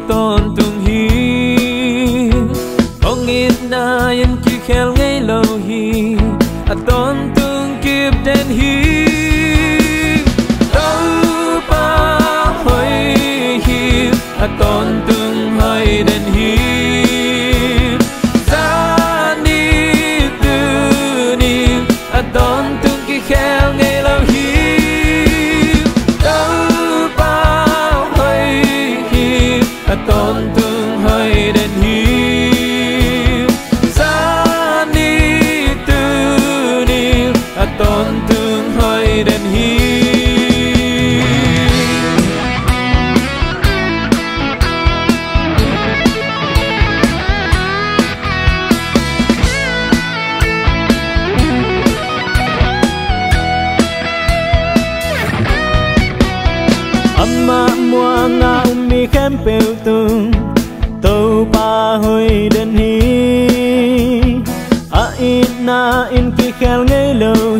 tôn tung hi Ông ít na yên kỳ khel ngay lâu hi Tôn tung kiếp đến hi Đâu ba hơi hi Tôn tung hơi đến hi Ra ni tư ni Tôn tung kỳ khel ngay lâu hi tôn tương hơi đến hi ra ni tư ni tôn tương hơi đến hi amma mua nga mi khem pel tung tàu pa hơi đến hi a in na in ki khel ngay lâu